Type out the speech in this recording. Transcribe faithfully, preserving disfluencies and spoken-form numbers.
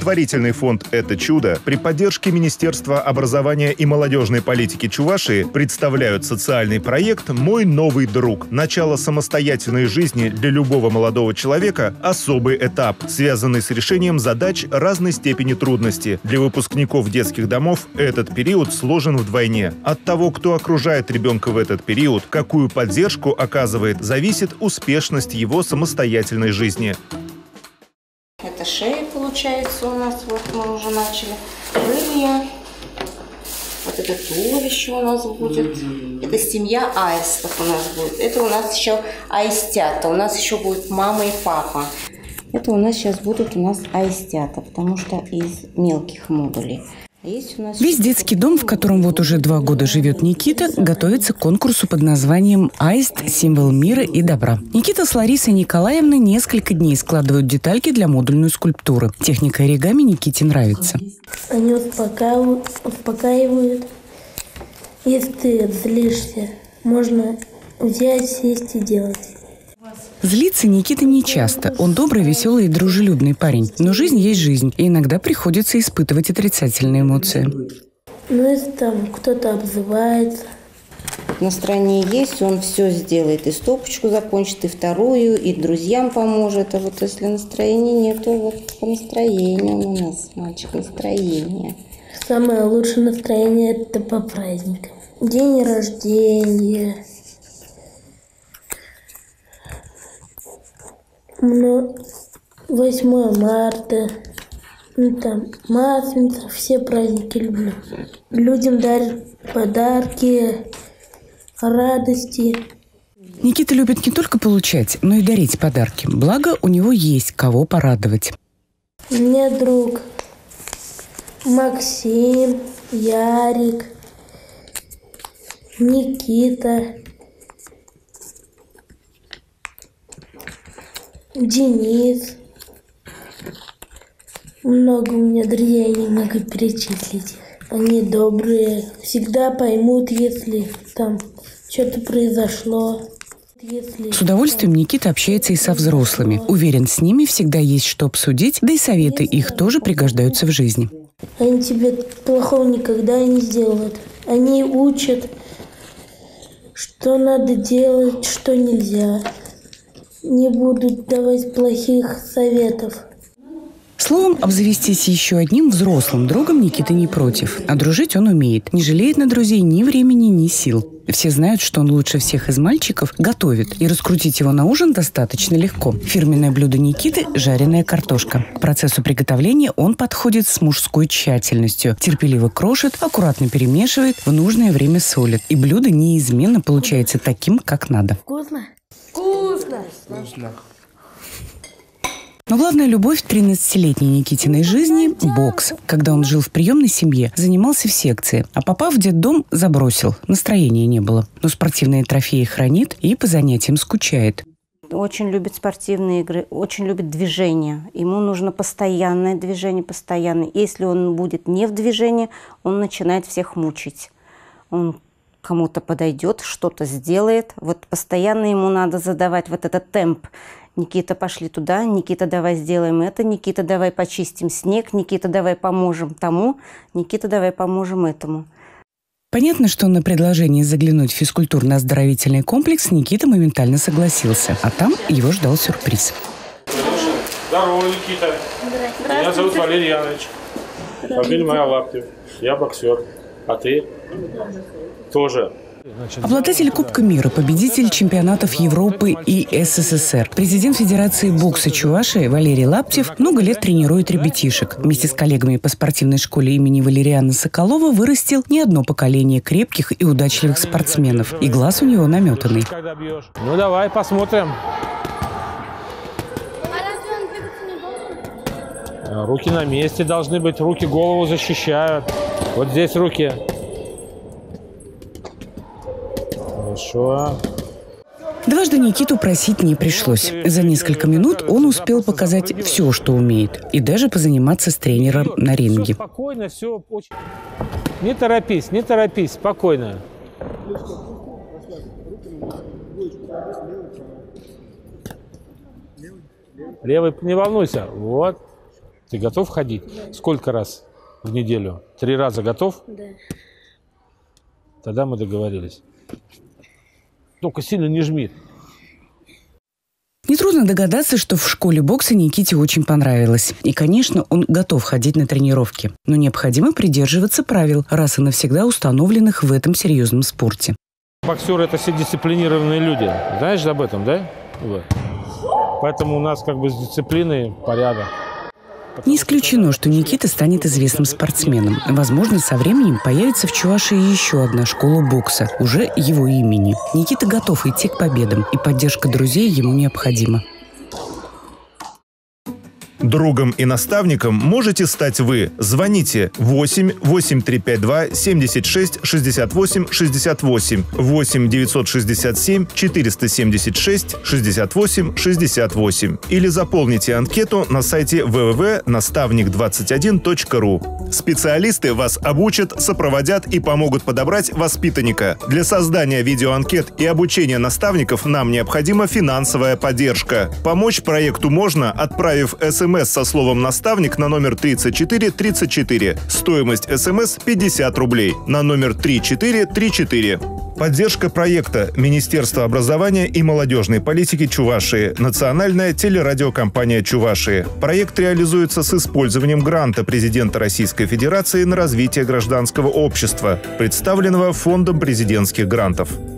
Благотворительный фонд «Это чудо» при поддержке Министерства образования и молодежной политики Чувашии представляют социальный проект «Мой новый друг». Начало самостоятельной жизни для любого молодого человека – особый этап, связанный с решением задач разной степени трудности. Для выпускников детских домов этот период сложен вдвойне. От того, кто окружает ребенка в этот период, какую поддержку оказывает, зависит успешность его самостоятельной жизни. Это шея получается у нас, вот мы уже начали. Крылья. Вот это туловище у нас будет. Это семья аистов у нас будет. Это у нас еще аистята. У нас еще будет мама и папа. Это у нас сейчас будут у нас аистята, потому что из мелких модулей. Весь детский дом, в котором вот уже два года живет Никита, готовится к конкурсу под названием «Аист. Символ мира и добра». Никита с Ларисой Николаевной несколько дней складывают детальки для модульной скульптуры. Техника оригами Никите нравится. Они успокаивают, успокаивают. Если ты злишься, можно взять, сесть и делать. Злится Никита не часто. Он добрый, веселый и дружелюбный парень. Но жизнь есть жизнь, и иногда приходится испытывать отрицательные эмоции. Ну, если там кто-то обзывается. Настроение есть, он все сделает. И стопочку закончит, и вторую, и друзьям поможет. А вот если настроения нет, то вот по настроению у нас, мальчик, настроение. Самое лучшее настроение – это по праздникам. День рождения. Ну, восьмое марта, ну, там, Масленица, все праздники люблю. Людям дарят подарки, радости. Никита любит не только получать, но и дарить подарки. Благо, у него есть кого порадовать. У меня друг Максим, Ярик, Никита, Денис. Много у меня друзей, не могу перечислить. Они добрые, всегда поймут, если там что-то произошло. Если С удовольствием Никита общается и со взрослыми. Уверен, с ними всегда есть что обсудить, да и советы их тоже пригождаются в жизни. Они тебе плохого никогда не сделают. Они учат, что надо делать, что нельзя. Не будут давать плохих советов. Словом, обзавестись еще одним взрослым другом Никита не против. А дружить он умеет. Не жалеет на друзей ни времени, ни сил. Все знают, что он лучше всех из мальчиков готовит. И раскрутить его на ужин достаточно легко. Фирменное блюдо Никиты – жареная картошка. К процессу приготовления он подходит с мужской тщательностью. Терпеливо крошит, аккуратно перемешивает, в нужное время солит. И блюдо неизменно получается таким, как надо. Вкусно? Вкусно! Вкусно. Но главная любовь тринадцатилетней Никитиной жизни – бокс. Когда он жил в приемной семье, занимался в секции. А попав в детдом, забросил. Настроения не было. Но спортивные трофеи хранит и по занятиям скучает. Очень любит спортивные игры, очень любит движение. Ему нужно постоянное движение, постоянное. Если он будет не в движении, он начинает всех мучить. Он кому-то подойдет, что-то сделает. Вот постоянно ему надо задавать вот этот темп. Никита, пошли туда, Никита, давай сделаем это, Никита, давай почистим снег, Никита, давай поможем тому, Никита, давай поможем этому. Понятно, что на предложение заглянуть в физкультурно-оздоровительный комплекс Никита моментально согласился. А там его ждал сюрприз. Здорово, Никита. Здравствуйте. Меня зовут Валерий Янович. Фамилия моя Лаптев. Я боксер. А ты? Тоже. Обладатель Кубка мира, победитель чемпионатов Европы и СССР. Президент Федерации бокса Чувашии Валерий Лаптев много лет тренирует ребятишек. Вместе с коллегами по спортивной школе имени Валериана Соколова вырастил не одно поколение крепких и удачливых спортсменов. И глаз у него наметанный. Ну давай посмотрим. Руки на месте должны быть, руки голову защищают. Вот здесь руки. Хорошо. Дважды Никиту просить не пришлось. За несколько минут он успел показать все, что умеет. И даже позаниматься с тренером на ринге. Все спокойно, все очень... Не торопись, не торопись, спокойно. Левый, не волнуйся. Вот. Ты готов ходить? Сколько раз в неделю? Три раза готов? Да. Тогда мы договорились. Только сильно не жми. Нетрудно догадаться, что в школе бокса Никите очень понравилось. И, конечно, он готов ходить на тренировки. Но необходимо придерживаться правил, раз и навсегда установленных в этом серьезном спорте. Боксеры – это все дисциплинированные люди. Знаешь об этом, да? Вот. Поэтому у нас как бы с дисциплиной порядок. Не исключено, что Никита станет известным спортсменом. Возможно, со временем появится в Чувашии еще одна школа бокса, уже его имени. Никита готов идти к победам, и поддержка друзей ему необходима. Другом и наставником можете стать вы. Звоните восемь восемь три пять два семьдесят шесть шестьдесят восемь шестьдесят восемь, восемь девятьсот шестьдесят семь четыреста семьдесят шесть шестьдесят восемь шестьдесят восемь или заполните анкету на сайте вэ вэ вэ точка наставник двадцать один точка ру. Специалисты вас обучат, сопроводят и помогут подобрать воспитанника. Для создания видеоанкет и обучения наставников нам необходима финансовая поддержка. Помочь проекту можно, отправив смс со словом «наставник» на номер тридцать четыре тридцать четыре. Стоимость смс пятьдесят рублей на номер три четыре три четыре. Поддержка проекта Министерства образования и молодежной политики Чувашии. Национальная телерадиокомпания Чувашии. Проект реализуется с использованием гранта президента Российской Федерации на развитие гражданского общества, представленного Фондом президентских грантов.